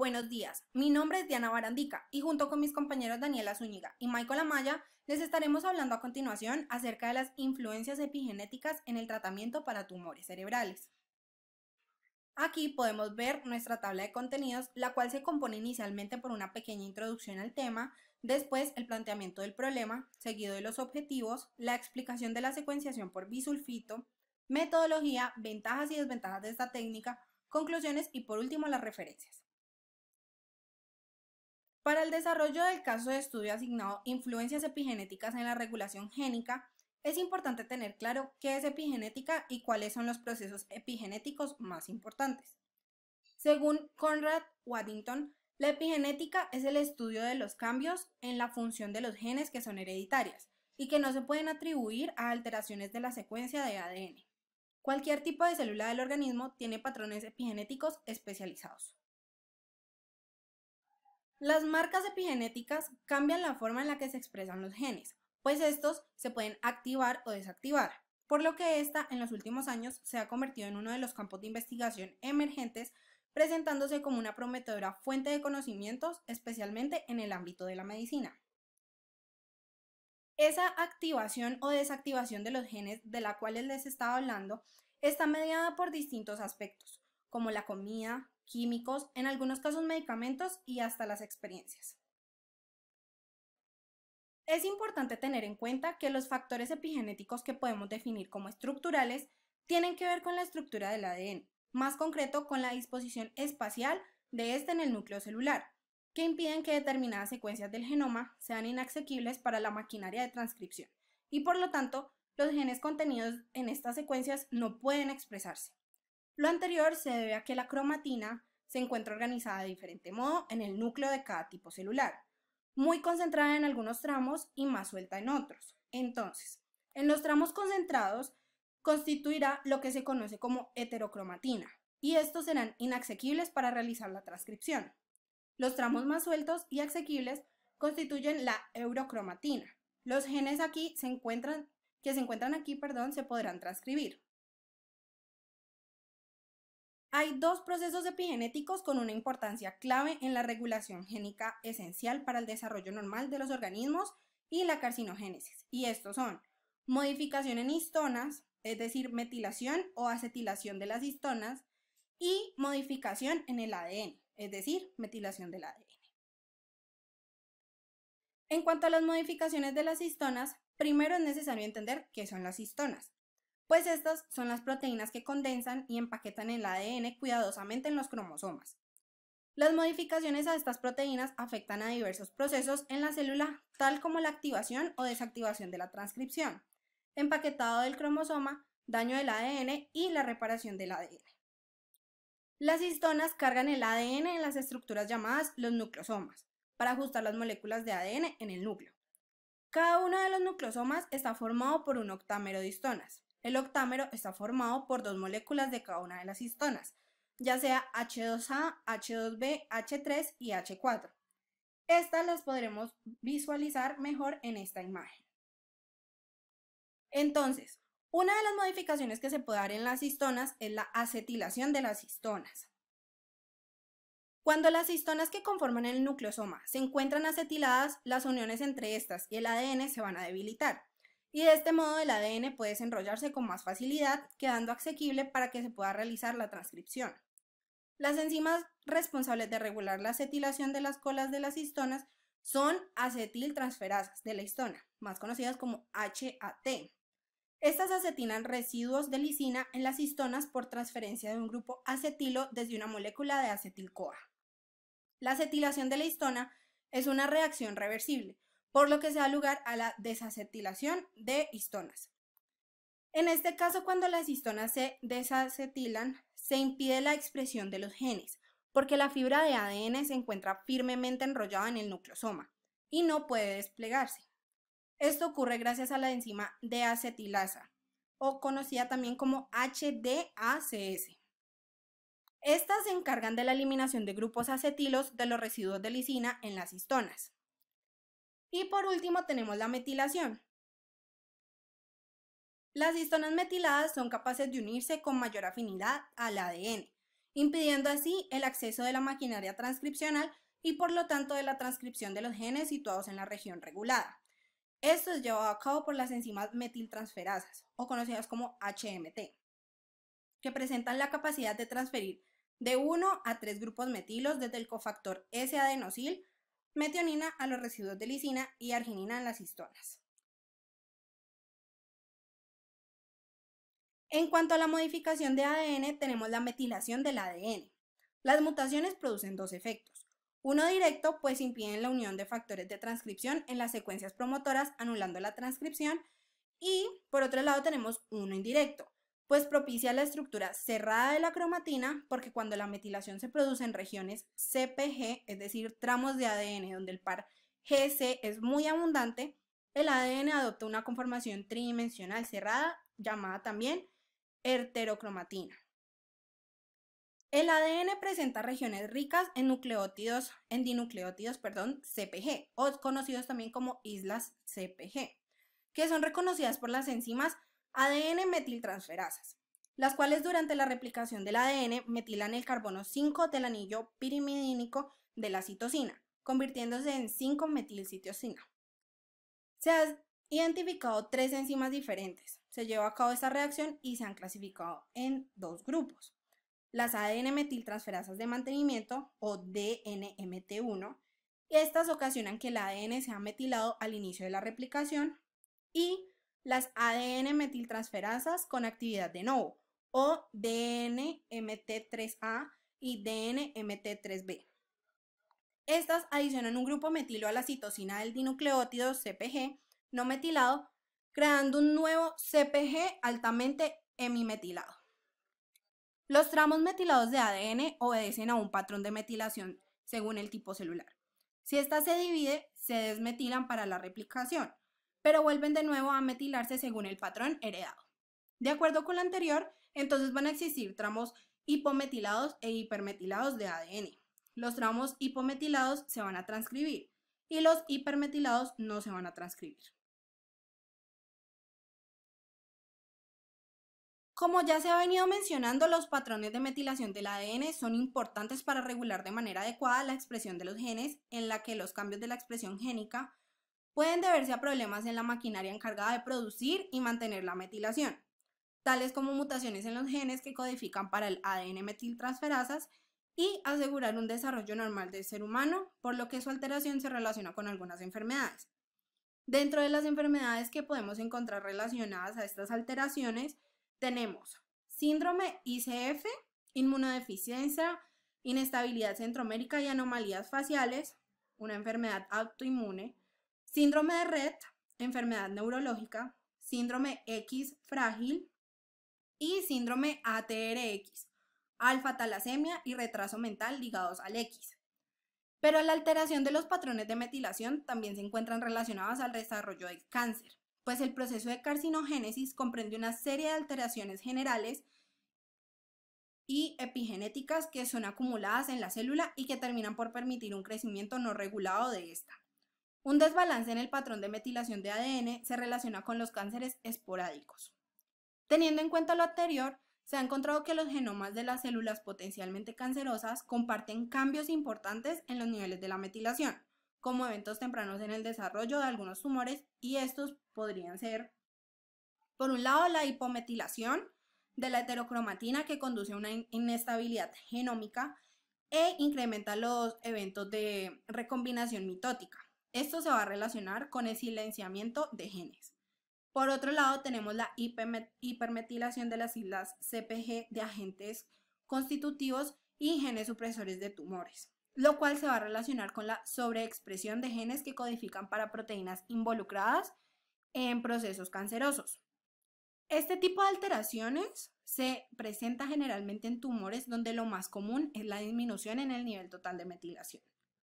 Buenos días, mi nombre es Diana Barandica y junto con mis compañeros Daniela Zúñiga y Michael Amaya les estaremos hablando a continuación acerca de las influencias epigenéticas en el tratamiento para tumores cerebrales. Aquí podemos ver nuestra tabla de contenidos, la cual se compone inicialmente por una pequeña introducción al tema, después el planteamiento del problema, seguido de los objetivos, la explicación de la secuenciación por bisulfito, metodología, ventajas y desventajas de esta técnica, conclusiones y por último las referencias. Para el desarrollo del caso de estudio asignado Influencias epigenéticas en la regulación génica, es importante tener claro qué es epigenética y cuáles son los procesos epigenéticos más importantes. Según Conrad Waddington, la epigenética es el estudio de los cambios en la función de los genes que son hereditarias y que no se pueden atribuir a alteraciones de la secuencia de ADN. Cualquier tipo de célula del organismo tiene patrones epigenéticos especializados. Las marcas epigenéticas cambian la forma en la que se expresan los genes, pues estos se pueden activar o desactivar, por lo que esta en los últimos años se ha convertido en uno de los campos de investigación emergentes, presentándose como una prometedora fuente de conocimientos, especialmente en el ámbito de la medicina. Esa activación o desactivación de los genes de la cual les estaba hablando está mediada por distintos aspectos, como la comida, químicos, en algunos casos medicamentos y hasta las experiencias. Es importante tener en cuenta que los factores epigenéticos que podemos definir como estructurales tienen que ver con la estructura del ADN, más concreto con la disposición espacial de este en el núcleo celular, que impiden que determinadas secuencias del genoma sean inaccesibles para la maquinaria de transcripción y por lo tanto los genes contenidos en estas secuencias no pueden expresarse. Lo anterior se debe a que la cromatina se encuentra organizada de diferente modo en el núcleo de cada tipo celular, muy concentrada en algunos tramos y más suelta en otros. Entonces, en los tramos concentrados constituirá lo que se conoce como heterocromatina, y estos serán inaccesibles para realizar la transcripción. Los tramos más sueltos y asequibles constituyen la eurocromatina. Los genes que se encuentran aquí, se podrán transcribir. Hay dos procesos epigenéticos con una importancia clave en la regulación génica esencial para el desarrollo normal de los organismos y la carcinogénesis, y estos son modificación en histonas, es decir, metilación o acetilación de las histonas, y modificación en el ADN, es decir, metilación del ADN. En cuanto a las modificaciones de las histonas, primero es necesario entender qué son las histonas, pues estas son las proteínas que condensan y empaquetan el ADN cuidadosamente en los cromosomas. Las modificaciones a estas proteínas afectan a diversos procesos en la célula, tal como la activación o desactivación de la transcripción, empaquetado del cromosoma, daño del ADN y la reparación del ADN. Las histonas cargan el ADN en las estructuras llamadas los nucleosomas, para ajustar las moléculas de ADN en el núcleo. Cada uno de los nucleosomas está formado por un octámero de histonas. El octámero está formado por dos moléculas de cada una de las histonas, ya sea H2A, H2B, H3 y H4. Estas las podremos visualizar mejor en esta imagen. Entonces, una de las modificaciones que se puede dar en las histonas es la acetilación de las histonas. Cuando las histonas que conforman el nucleosoma se encuentran acetiladas, las uniones entre estas y el ADN se van a debilitar, y de este modo el ADN puede desenrollarse con más facilidad, quedando asequible para que se pueda realizar la transcripción. Las enzimas responsables de regular la acetilación de las colas de las histonas son acetiltransferasas de la histona, más conocidas como HAT. Estas acetilan residuos de lisina en las histonas por transferencia de un grupo acetilo desde una molécula de acetil-CoA. La acetilación de la histona es una reacción reversible, por lo que se da lugar a la desacetilación de histonas. En este caso, cuando las histonas se desacetilan, se impide la expresión de los genes, porque la fibra de ADN se encuentra firmemente enrollada en el nucleosoma y no puede desplegarse. Esto ocurre gracias a la enzima deacetilasa, o conocida también como HDACS. Estas se encargan de la eliminación de grupos acetilos de los residuos de lisina en las histonas. Y por último tenemos la metilación. Las histonas metiladas son capaces de unirse con mayor afinidad al ADN impidiendo así el acceso de la maquinaria transcripcional y por lo tanto de la transcripción de los genes situados en la región regulada. Esto es llevado a cabo por las enzimas metiltransferasas, o conocidas como HMT, que presentan la capacidad de transferir de 1 a 3 grupos metilos desde el cofactor S-adenosil, metionina a los residuos de lisina y arginina en las histonas. En cuanto a la modificación de ADN, tenemos la metilación del ADN. Las mutaciones producen dos efectos. Uno directo, pues impiden la unión de factores de transcripción en las secuencias promotoras, anulando la transcripción. Y por otro lado tenemos uno indirecto, pues propicia la estructura cerrada de la cromatina, porque cuando la metilación se produce en regiones CPG, es decir, tramos de ADN donde el par GC es muy abundante, el ADN adopta una conformación tridimensional cerrada, llamada también heterocromatina. El ADN presenta regiones ricas en dinucleótidos, CPG, o conocidos también como islas CPG, que son reconocidas por las enzimas ADN metiltransferasas, las cuales durante la replicación del ADN metilan el carbono 5 del anillo pirimidínico de la citosina, convirtiéndose en 5-metilcitosina. Se han identificado 3 enzimas diferentes. Se llevó a cabo esta reacción y se han clasificado en 2 grupos. Las ADN metiltransferasas de mantenimiento, o DNMT1, estas ocasionan que el ADN sea metilado al inicio de la replicación, y las ADN metiltransferasas con actividad de novo, o DNMT3A y DNMT3B. Estas adicionan un grupo metilo a la citosina del dinucleótido CPG no metilado, creando un nuevo CPG altamente hemimetilado. Los tramos metilados de ADN obedecen a un patrón de metilación según el tipo celular. Si ésta se divide, se desmetilan para la replicación, pero vuelven de nuevo a metilarse según el patrón heredado. De acuerdo con lo anterior, entonces van a existir tramos hipometilados e hipermetilados de ADN. Los tramos hipometilados se van a transcribir y los hipermetilados no se van a transcribir. Como ya se ha venido mencionando, los patrones de metilación del ADN son importantes para regular de manera adecuada la expresión de los genes, en la que los cambios de la expresión génica pueden deberse a problemas en la maquinaria encargada de producir y mantener la metilación, tales como mutaciones en los genes que codifican para el ADN metiltransferasas y asegurar un desarrollo normal del ser humano, por lo que su alteración se relaciona con algunas enfermedades. Dentro de las enfermedades que podemos encontrar relacionadas a estas alteraciones, tenemos síndrome ICF, inmunodeficiencia, inestabilidad centromérica y anomalías faciales, una enfermedad autoinmune, síndrome de Rett, enfermedad neurológica, síndrome X frágil y síndrome ATRX, alfa-talasemia y retraso mental ligados al X. Pero la alteración de los patrones de metilación también se encuentran relacionados al desarrollo del cáncer, pues el proceso de carcinogénesis comprende una serie de alteraciones generales y epigenéticas que son acumuladas en la célula y que terminan por permitir un crecimiento no regulado de esta. Un desbalance en el patrón de metilación de ADN se relaciona con los cánceres esporádicos. Teniendo en cuenta lo anterior, se ha encontrado que los genomas de las células potencialmente cancerosas comparten cambios importantes en los niveles de la metilación, como eventos tempranos en el desarrollo de algunos tumores, y estos podrían ser, por un lado, la hipometilación de la heterocromatina, que conduce a una inestabilidad genómica e incrementa los eventos de recombinación mitótica. Esto se va a relacionar con el silenciamiento de genes. Por otro lado, tenemos la hipermetilación de las islas CPG de agentes constitutivos y genes supresores de tumores, lo cual se va a relacionar con la sobreexpresión de genes que codifican para proteínas involucradas en procesos cancerosos. Este tipo de alteraciones se presenta generalmente en tumores donde lo más común es la disminución en el nivel total de metilación.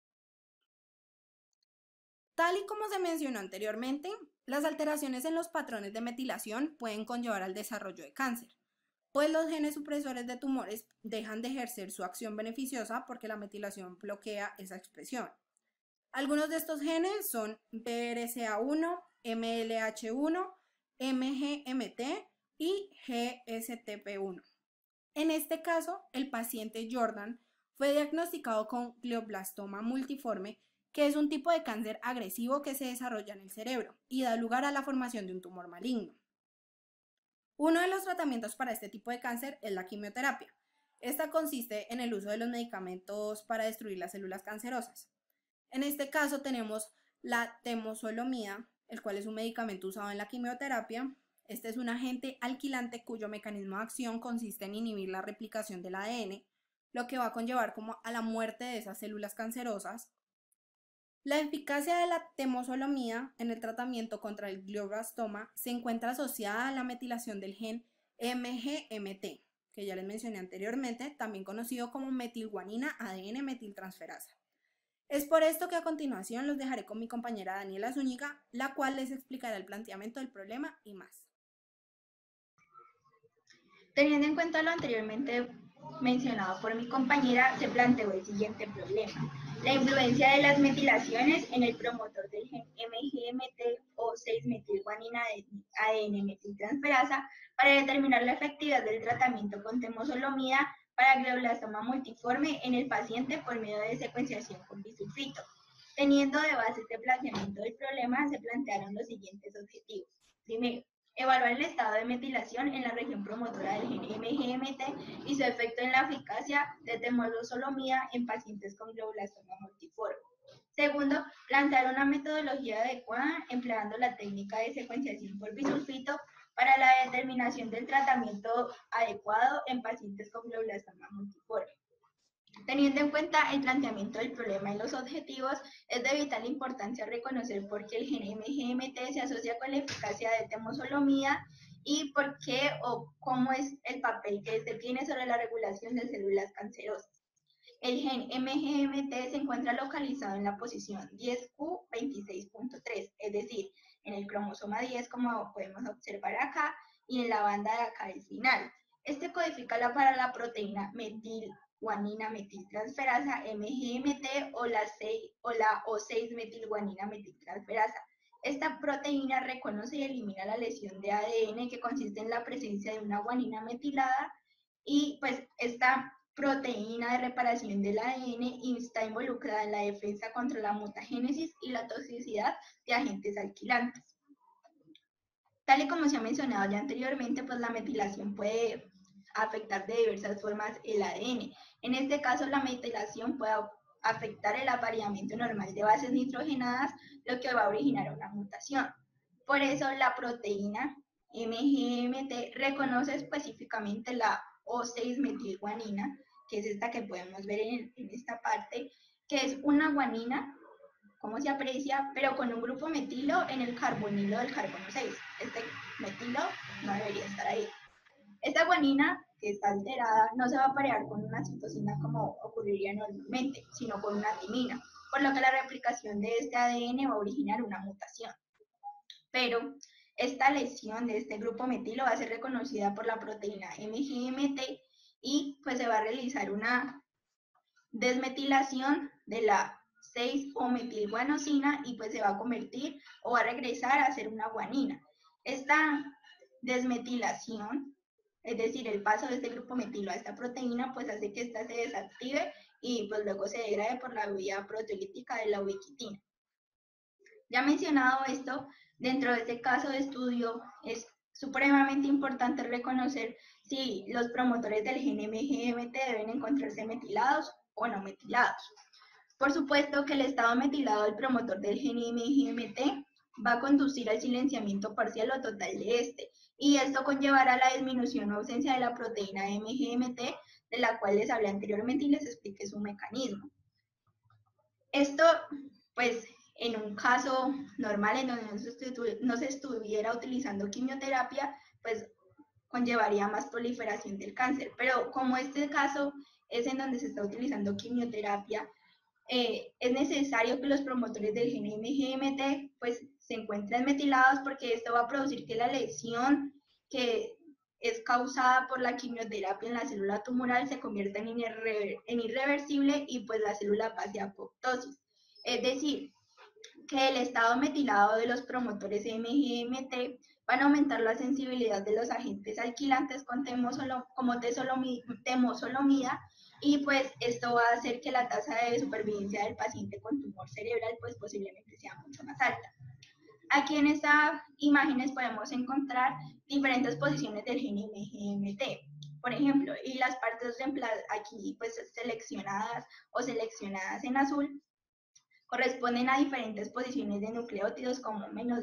Tal y como se mencionó anteriormente, las alteraciones en los patrones de metilación pueden conllevar al desarrollo de cáncer, pues los genes supresores de tumores dejan de ejercer su acción beneficiosa porque la metilación bloquea esa expresión. Algunos de estos genes son BRCA1, MLH1, MGMT y GSTP1. En este caso, el paciente Jordan fue diagnosticado con glioblastoma multiforme, que es un tipo de cáncer agresivo que se desarrolla en el cerebro y da lugar a la formación de un tumor maligno. Uno de los tratamientos para este tipo de cáncer es la quimioterapia. Esta consiste en el uso de los medicamentos para destruir las células cancerosas. En este caso tenemos la temozolomida, el cual es un medicamento usado en la quimioterapia. Este es un agente alquilante cuyo mecanismo de acción consiste en inhibir la replicación del ADN, lo que va a conllevar como a la muerte de esas células cancerosas. La eficacia de la temozolomida en el tratamiento contra el glioblastoma se encuentra asociada a la metilación del gen MGMT, que ya les mencioné anteriormente, también conocido como metilguanina ADN metiltransferasa. Es por esto que a continuación los dejaré con mi compañera Daniela Zúñiga, la cual les explicará el planteamiento del problema y más. Teniendo en cuenta lo anteriormente mencionado por mi compañera, se planteó el siguiente problema: la influencia de las metilaciones en el promotor del gen MGMT o 6-metilguanina ADN metiltransferasa para determinar la efectividad del tratamiento con temozolomida para glioblastoma multiforme en el paciente por medio de secuenciación con bisulfito. Teniendo de base este planteamiento del problema, se plantearon los siguientes objetivos. Primero, evaluar el estado de metilación en la región promotora del gen MGMT y su efecto en la eficacia de temozolomida en pacientes con glioblastoma multiforme. Segundo, plantear una metodología adecuada empleando la técnica de secuenciación por bisulfito para la determinación del tratamiento adecuado en pacientes con glioblastoma multiforme. Teniendo en cuenta el planteamiento del problema y los objetivos, es de vital importancia reconocer por qué el gen MGMT se asocia con la eficacia de temozolomida y por qué o cómo es el papel que este tiene sobre la regulación de células cancerosas. El gen MGMT se encuentra localizado en la posición 10q26.3, es decir, en el cromosoma 10, como podemos observar acá, y en la banda de acá del final. Este codifica para la proteína metilguanina metiltransferasa MGMT o la 6-metilguanina metiltransferasa. Esta proteína reconoce y elimina la lesión de ADN que consiste en la presencia de una guanina metilada, y pues esta proteína de reparación del ADN está involucrada en la defensa contra la mutagénesis y la toxicidad de agentes alquilantes. Tal y como se ha mencionado ya anteriormente, pues la metilación puede afectar de diversas formas el ADN. En este caso, la metilación puede afectar el apareamiento normal de bases nitrogenadas, lo que va a originar una mutación. Por eso, la proteína MGMT reconoce específicamente la O6-metilguanina, que es esta que podemos ver en esta parte, que es una guanina, como se aprecia, pero con un grupo metilo en el carbonilo del carbono 6. Este metilo no debería estar ahí. Esta guanina, que está alterada, no se va a parear con una citosina como ocurriría normalmente, sino con una timina, por lo que la replicación de este ADN va a originar una mutación. Pero esta lesión de este grupo metilo va a ser reconocida por la proteína MGMT y pues se va a realizar una desmetilación de la 6-O-metilguanosina y pues se va a convertir o va a regresar a ser una guanina. Esta desmetilación, es decir, el paso de este grupo metilo a esta proteína, pues hace que ésta se desactive y pues luego se degrade por la vía proteolítica de la ubiquitina. Ya mencionado esto, dentro de este caso de estudio es supremamente importante reconocer si los promotores del gen MGMT deben encontrarse metilados o no metilados. Por supuesto que el estado metilado del promotor del gen MGMT va a conducir al silenciamiento parcial o total de este, y esto conllevará a la disminución o ausencia de la proteína MGMT, de la cual les hablé anteriormente y les expliqué su mecanismo. Esto, pues, en un caso normal en donde no se estuviera utilizando quimioterapia, pues conllevaría más proliferación del cáncer. Pero como este caso es en donde se está utilizando quimioterapia, es necesario que los promotores del gen MGMT pues se encuentren metilados, porque esto va a producir que la lesión que es causada por la quimioterapia en la célula tumoral se convierta en irreversible y pues la célula pase a apoptosis. Es decir, que el estado metilado de los promotores MGMT van a aumentar la sensibilidad de los agentes alquilantes con temozolomida, y pues esto va a hacer que la tasa de supervivencia del paciente con tumor cerebral pues posiblemente sea mucho más alta. Aquí en estas imágenes podemos encontrar diferentes posiciones del gen MGMT. Por ejemplo, y las partes aquí pues seleccionadas en azul corresponden a diferentes posiciones de nucleótidos como menos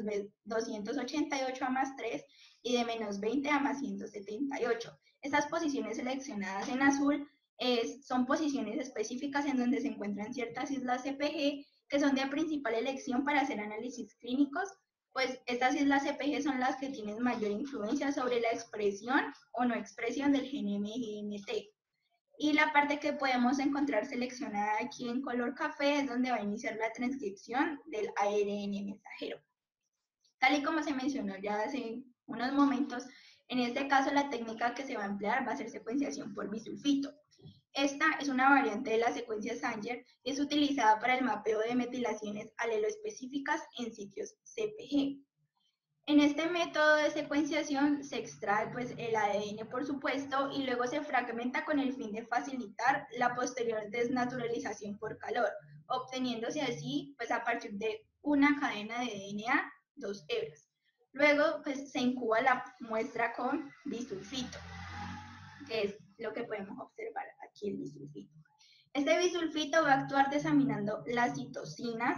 288 a más 3 y de menos 20 a más 178. Estas posiciones seleccionadas en azul son posiciones específicas en donde se encuentran ciertas islas CPG que son de principal elección para hacer análisis clínicos, pues estas islas CPG son las que tienen mayor influencia sobre la expresión o no expresión del gen MGMT. Y la parte que podemos encontrar seleccionada aquí en color café es donde va a iniciar la transcripción del ARN mensajero. Tal y como se mencionó ya hace unos momentos, en este caso la técnica que se va a emplear va a ser secuenciación por bisulfito. Esta es una variante de la secuencia Sanger y es utilizada para el mapeo de metilaciones aleloespecíficas en sitios CPG. En este método de secuenciación se extrae pues, el ADN, por supuesto, y luego se fragmenta con el fin de facilitar la posterior desnaturalización por calor, obteniéndose así pues, a partir de una cadena de DNA 2 hebras. Luego pues, se incuba la muestra con bisulfito, que es lo que podemos observar aquí el bisulfito. Este bisulfito va a actuar desaminando las citocinas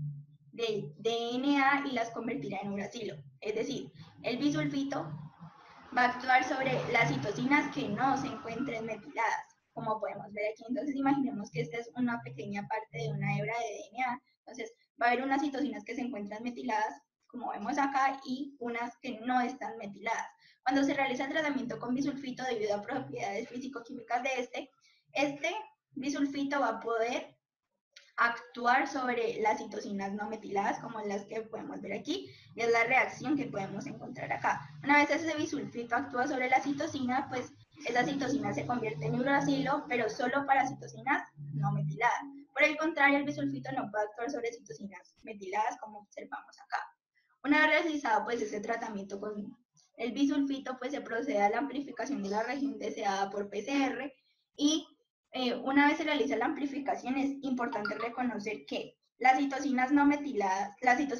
del DNA y las convertirá en uracilo. Es decir, el bisulfito va a actuar sobre las citocinas que no se encuentren metiladas, como podemos ver aquí. Entonces imaginemos que esta es una pequeña parte de una hebra de DNA. Entonces va a haber unas citocinas que se encuentran metiladas, como vemos acá, y unas que no están metiladas. Cuando se realiza el tratamiento con bisulfito, debido a propiedades físico-químicas de este bisulfito va a poder actuar sobre las citocinas no metiladas, como las que podemos ver aquí, y es la reacción que podemos encontrar acá. Una vez ese bisulfito actúa sobre la citocina, pues esa citocina se convierte en uracilo, pero solo para citocinas no metiladas. Por el contrario, el bisulfito no puede actuar sobre citocinas metiladas, como observamos acá. Una vez realizado pues ese tratamiento con el bisulfito, pues se procede a la amplificación de la región deseada por PCR, y una vez se realiza la amplificación es importante reconocer que las citocinas metiladas,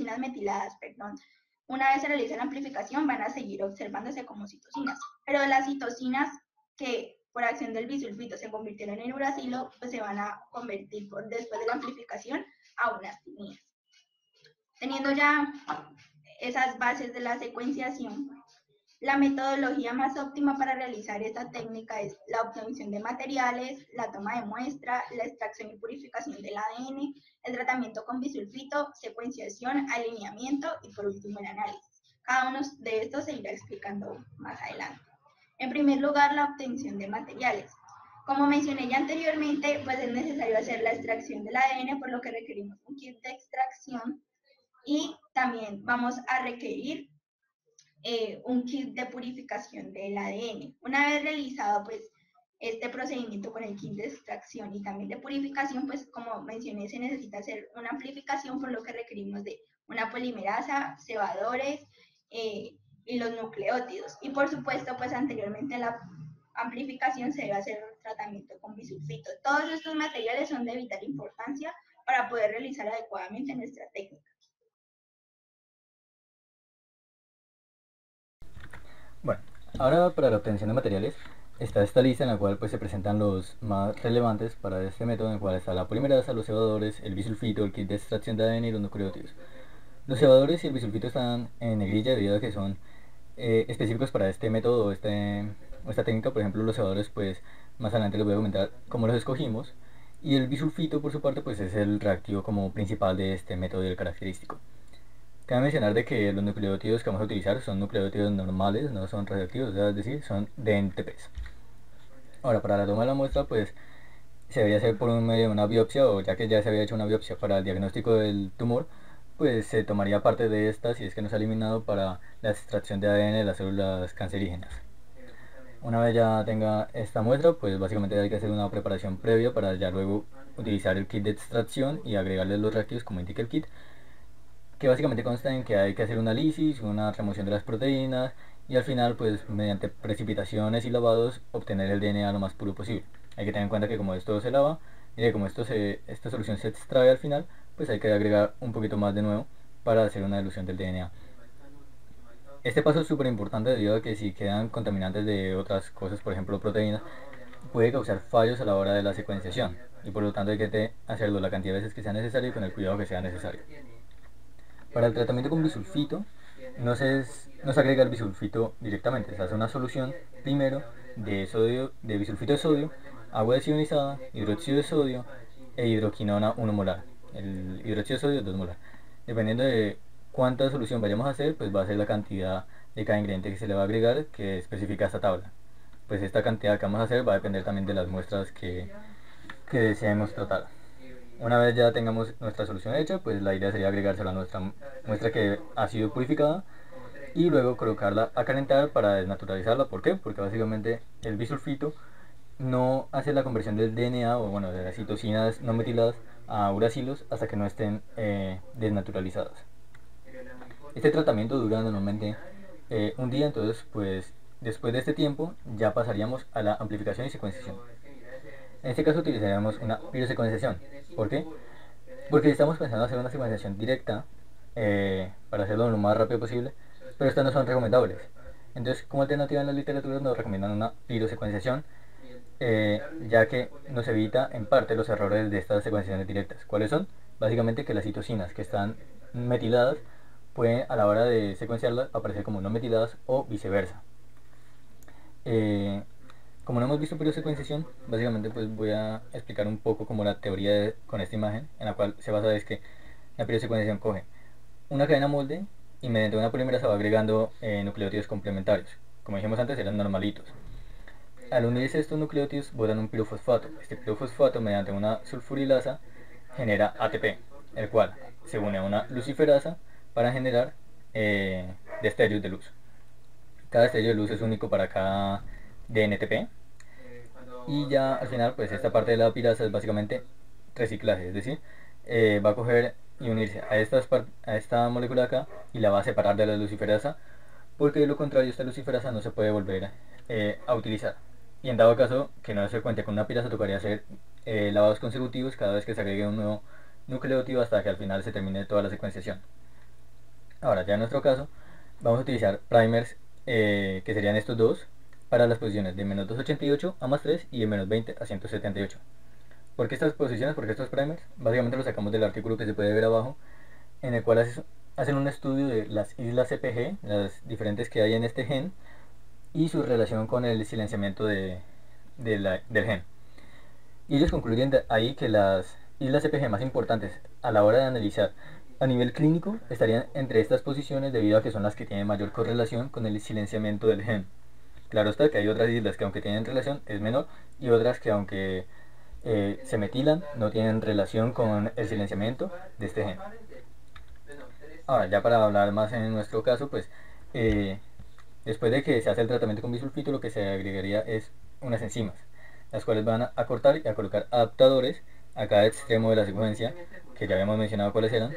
una vez se realiza la amplificación van a seguir observándose como citocinas, pero las citocinas que por acción del bisulfito se convirtieron en uracilo, pues se van a convertir después de la amplificación a unas timinas. Teniendo ya esas bases de la secuenciación, la metodología más óptima para realizar esta técnica es la obtención de materiales, la toma de muestra, la extracción y purificación del ADN, el tratamiento con bisulfito, secuenciación, alineamiento y por último el análisis. Cada uno de estos se irá explicando más adelante. En primer lugar, la obtención de materiales. Como mencioné ya anteriormente, pues es necesario hacer la extracción del ADN, por lo que requerimos un kit de extracción y también vamos a requerir un kit de purificación del ADN. Una vez realizado pues este procedimiento con el kit de extracción y también de purificación, pues como mencioné se necesita hacer una amplificación, por lo que requerimos de una polimerasa, cebadores y los nucleótidos. Y por supuesto pues anteriormente la amplificación se debe hacer un tratamiento con bisulfito. Todos estos materiales son de vital importancia para poder realizar adecuadamente nuestra técnica. Bueno, ahora para la obtención de materiales está esta lista en la cual pues se presentan los más relevantes para este método, en el cual está la polimerasa, los cebadores, el bisulfito, el kit de extracción de ADN y los nucleótidos. Los cebadores y el bisulfito están en negrilla debido a que son específicos para este método o esta técnica. Por ejemplo, los cebadores pues más adelante les voy a comentar cómo los escogimos, y el bisulfito por su parte pues es el reactivo como principal de este método y el característico. Cabe mencionar de que los nucleótidos que vamos a utilizar son nucleótidos normales, no son radioactivos, es decir, son DNTPs. Ahora, para la toma de la muestra, pues se debería hacer por un medio de una biopsia, o ya que ya se había hecho una biopsia para el diagnóstico del tumor, pues se tomaría parte de esta, si es que no se ha eliminado, para la extracción de ADN de las células cancerígenas. Una vez ya tenga esta muestra, pues básicamente hay que hacer una preparación previa para ya luego utilizar el kit de extracción y agregarle los reactivos como indica el kit, que básicamente consta en que hay que hacer una lisis, una remoción de las proteínas y al final pues mediante precipitaciones y lavados obtener el DNA lo más puro posible. Hay que tener en cuenta que como esto se lava y como esta solución se extrae al final, pues hay que agregar un poquito más de nuevo para hacer una dilución del DNA. Este paso es súper importante debido a que si quedan contaminantes de otras cosas, por ejemplo proteínas, puede causar fallos a la hora de la secuenciación y por lo tanto hay que hacerlo la cantidad de veces que sea necesario y con el cuidado que sea necesario. Para el tratamiento con bisulfito no se agrega el bisulfito directamente, se hace una solución primero de bisulfito de sodio, agua desionizada, hidróxido de sodio e hidroquinona 1 molar. El hidróxido de sodio 2 molar. Dependiendo de cuánta solución vayamos a hacer, pues va a ser la cantidad de cada ingrediente que se le va a agregar que especifica esta tabla. Pues esta cantidad que vamos a hacer va a depender también de las muestras que deseemos tratar. Una vez ya tengamos nuestra solución hecha, pues la idea sería agregársela a nuestra muestra que ha sido purificada y luego colocarla a calentar para desnaturalizarla. ¿Por qué? Porque básicamente el bisulfito no hace la conversión del DNA o bueno de las citocinas no metiladas a uracilos hasta que no estén desnaturalizadas. Este tratamiento dura normalmente un día, entonces pues después de este tiempo ya pasaríamos a la amplificación y secuenciación. En este caso utilizaríamos una pirosecuenciación. ¿Por qué? Porque estamos pensando hacer una secuenciación directa para hacerlo lo más rápido posible, pero estas no son recomendables. Entonces, como alternativa en la literatura nos recomiendan una pirosecuenciación, ya que nos evita en parte los errores de estas secuenciaciones directas. ¿Cuáles son? Básicamente que las citocinas que están metiladas pueden a la hora de secuenciarlas aparecer como no metiladas o viceversa. Como no hemos visto pirosecuenciación, básicamente pues voy a explicar un poco como la teoría con esta imagen, en la cual se basa es que la pirosecuenciación coge una cadena molde y mediante una polimerasa va agregando nucleótidos complementarios. Como dijimos antes, eran normalitos. Al unirse estos nucleótidos botan un pirofosfato. Este pirofosfato mediante una sulfurilasa genera ATP, el cual se une a una luciferasa para generar destellos de luz. Cada destello de luz es único para cada DNTP y ya al final pues esta parte de la pirasa es básicamente reciclaje, es decir, va a coger y unirse a esta molécula acá y la va a separar de la luciferasa, porque de lo contrario esta luciferasa no se puede volver a utilizar, y en dado caso que no se cuente con una pirasa tocaría hacer lavados consecutivos cada vez que se agregue un nuevo nucleótido hasta que al final se termine toda la secuenciación. Ahora ya en nuestro caso vamos a utilizar primers que serían estos dos para las posiciones de menos 288 a más 3 y de menos 20 a 178. ¿Por qué estas posiciones? Porque estos primers básicamente los sacamos del artículo que se puede ver abajo, en el cual hacen un estudio de las islas CPG, las diferentes que hay en este gen, y su relación con el silenciamiento del gen. Y ellos concluyen ahí que las islas CPG más importantes a la hora de analizar a nivel clínico estarían entre estas posiciones debido a que son las que tienen mayor correlación con el silenciamiento del gen. Claro está que hay otras islas que aunque tienen relación es menor y otras que aunque se metilan no tienen relación con el silenciamiento de este gen. Ahora ya para hablar más en nuestro caso, pues después de que se hace el tratamiento con bisulfito lo que se agregaría es unas enzimas, las cuales van a cortar y a colocar adaptadores a cada extremo de la secuencia, que ya habíamos mencionado cuáles eran,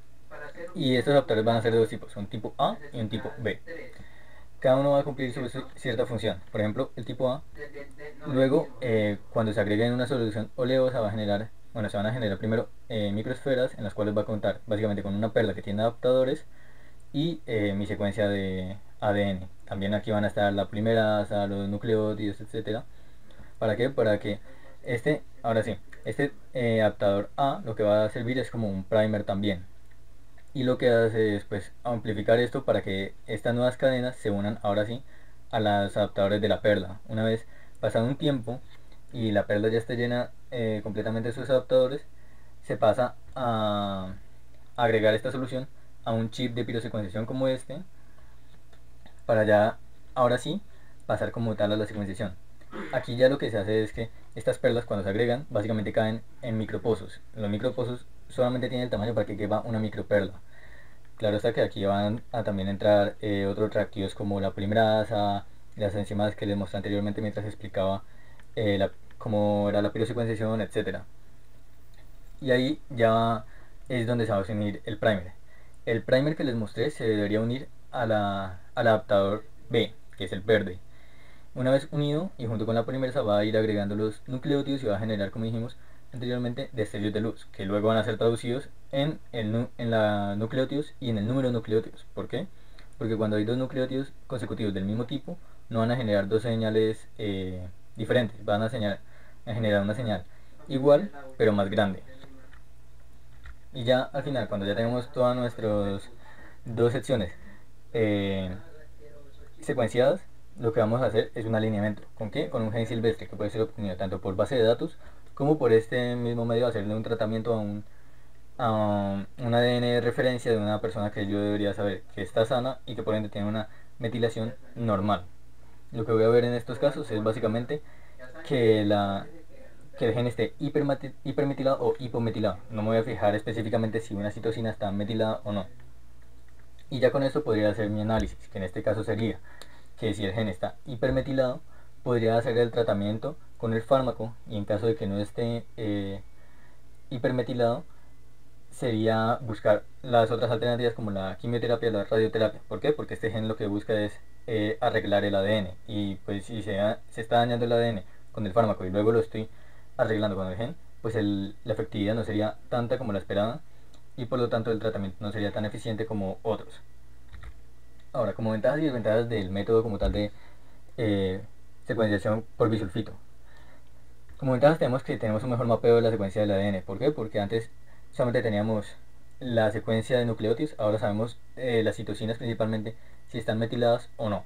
y estos adaptadores van a ser de dos tipos, un tipo A y un tipo B. Cada uno va a cumplir cierta función. Por ejemplo, el tipo A, luego cuando se agregue en una solución oleosa se van a generar primero microesferas en las cuales va a contar básicamente con una perla que tiene adaptadores y mi secuencia de ADN. También aquí van a estar la polimerasa, los nucleótidos, etcétera. ¿Para qué? Para que este adaptador A lo que va a servir es como un primer también. Y lo que hace es pues amplificar esto para que estas nuevas cadenas se unan ahora sí a los adaptadores de la perla. Una vez pasado un tiempo y la perla ya esté llena completamente de sus adaptadores, se pasa a agregar esta solución a un chip de pirosecuenciación como este, para ya ahora sí pasar como tal a la secuenciación. Aquí ya lo que se hace es que estas perlas cuando se agregan básicamente caen en micropozos. Los micropozos solamente tienen el tamaño para que quepa una microperla. Claro está que aquí van a también entrar otros reactivos como la polimerasa, las enzimas que les mostré anteriormente mientras explicaba cómo era la pirosecuenciación, etc. Y ahí ya es donde se va a unir el primer. El primer que les mostré se debería unir al adaptador B, que es el verde. Una vez unido y junto con la polimerasa va a ir agregando los nucleótidos y va a generar, como dijimos anteriormente, destellos de luz, que luego van a ser traducidos en la nucleótidos y en el número de nucleótidos. ¿Por qué? Porque cuando hay dos nucleótidos consecutivos del mismo tipo, no van a generar dos señales diferentes, van a generar una señal igual, pero más grande. Y ya al final, cuando ya tenemos todas nuestras dos secciones secuenciadas, lo que vamos a hacer es un alineamiento. ¿Con qué? Con un gen silvestre que puede ser obtenido tanto por base de datos como por este mismo medio, hacerle un tratamiento a un ADN de referencia de una persona que yo debería saber que está sana y que por ende tiene una metilación normal. Lo que voy a ver en estos casos es básicamente que el gen esté hipermetilado o hipometilado. No me voy a fijar específicamente si una citosina está metilada o no. Y ya con esto podría hacer mi análisis, que en este caso sería que si el gen está hipermetilado, podría hacer el tratamiento con el fármaco, y en caso de que no esté hipermetilado, sería buscar las otras alternativas como la quimioterapia o la radioterapia. ¿Por qué? Porque este gen lo que busca es arreglar el ADN, y pues si se está dañando el ADN con el fármaco y luego lo estoy arreglando con el gen, pues la efectividad no sería tanta como la esperaba y por lo tanto el tratamiento no sería tan eficiente como otros. Ahora, como ventajas y desventajas del método como tal de secuenciación por bisulfito. Como ventajas tenemos que tenemos un mejor mapeo de la secuencia del ADN. ¿Por qué? Porque antes solamente teníamos la secuencia de nucleótidos, ahora sabemos las citocinas principalmente si están metiladas o no.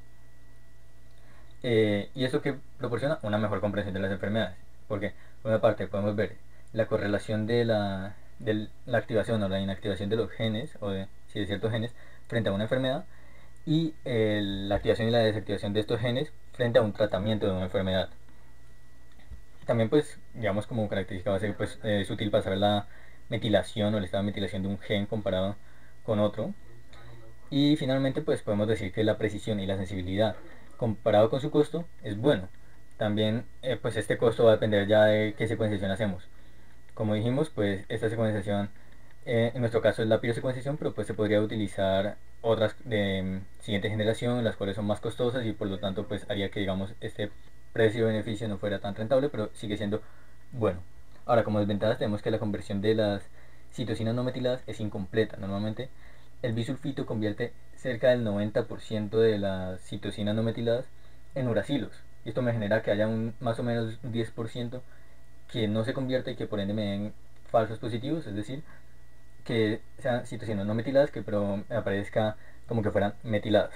Y eso que proporciona una mejor comprensión de las enfermedades. Porque por una parte podemos ver la correlación de la activación o la inactivación de los genes, o de ciertos genes, frente a una enfermedad, y la activación y la desactivación de estos genes frente a un tratamiento de una enfermedad. También pues digamos como característica base pues es útil para saber la metilación o el estado de metilación de un gen comparado con otro. Y finalmente pues podemos decir que la precisión y la sensibilidad comparado con su costo es bueno. También pues este costo va a depender ya de qué secuenciación hacemos. Como dijimos, pues esta secuenciación en nuestro caso es la pirosecuenciación, pero pues se podría utilizar otras de siguiente generación, las cuales son más costosas y por lo tanto pues haría que digamos este precio-beneficio no fuera tan rentable, pero sigue siendo bueno. Ahora, como desventajas tenemos que la conversión de las citocinas no metiladas es incompleta. Normalmente el bisulfito convierte cerca del 90% de las citocinas no metiladas en uracilos. Y esto me genera que haya más o menos un 10% que no se convierta y que por ende me den falsos positivos, es decir, que sean citocinas no metiladas que pero me aparezca como que fueran metiladas.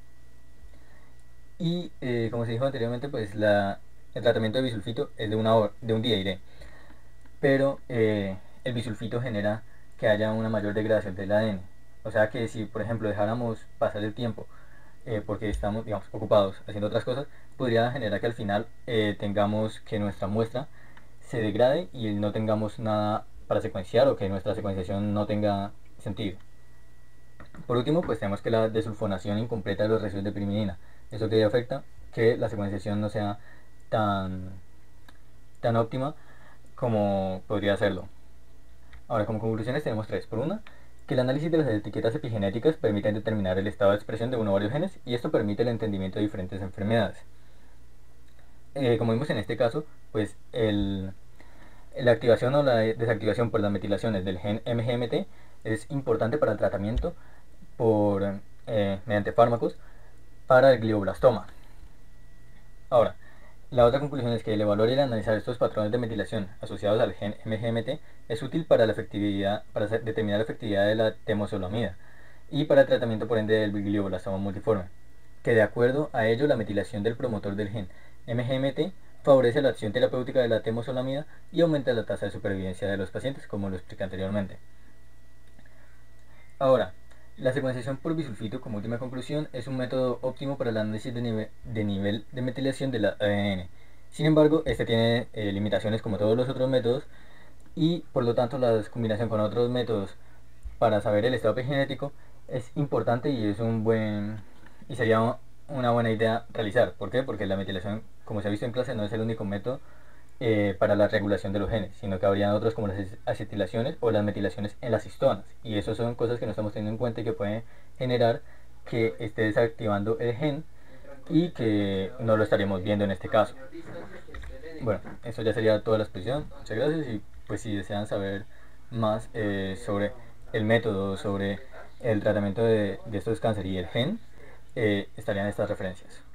Y como se dijo anteriormente, pues el tratamiento de bisulfito es de un día, iré. Pero el bisulfito genera que haya una mayor degradación del ADN. O sea que si, por ejemplo, dejáramos pasar el tiempo porque estamos, digamos, ocupados haciendo otras cosas, podría generar que al final tengamos que nuestra muestra se degrade y no tengamos nada para secuenciar o que nuestra secuenciación no tenga sentido. Por último, pues tenemos que la desulfonación incompleta de los residuos de pirimidina. Eso que afecta que la secuenciación no sea tan óptima como podría serlo. Ahora, como conclusiones tenemos tres. Por una, que el análisis de las etiquetas epigenéticas permite determinar el estado de expresión de uno o varios genes y esto permite el entendimiento de diferentes enfermedades. Como vimos en este caso, pues la activación o la desactivación por las metilaciones del gen MGMT es importante para el tratamiento mediante fármacos para el glioblastoma. Ahora, la otra conclusión es que el evaluar y el analizar estos patrones de metilación asociados al gen MGMT es útil para determinar la efectividad de la temozolomida y para el tratamiento por ende del glioblastoma multiforme, que de acuerdo a ello la metilación del promotor del gen MGMT favorece la acción terapéutica de la temozolomida y aumenta la tasa de supervivencia de los pacientes, como lo expliqué anteriormente. Ahora, la secuenciación por bisulfito, como última conclusión, es un método óptimo para el análisis de nivel de metilación del ADN. Sin embargo, este tiene limitaciones como todos los otros métodos y por lo tanto la combinación con otros métodos para saber el estado epigenético es importante y es sería una buena idea realizar. ¿Por qué? Porque la metilación, como se ha visto en clase, no es el único método para la regulación de los genes, sino que habrían otros como las acetilaciones o las metilaciones en las histonas. Y eso son cosas que no estamos teniendo en cuenta y que pueden generar que esté desactivando el gen y que no lo estaríamos viendo en este caso. Bueno, eso ya sería toda la exposición. Muchas gracias y pues si desean saber más sobre el método, sobre el tratamiento de estos cánceres y el gen, estarían estas referencias.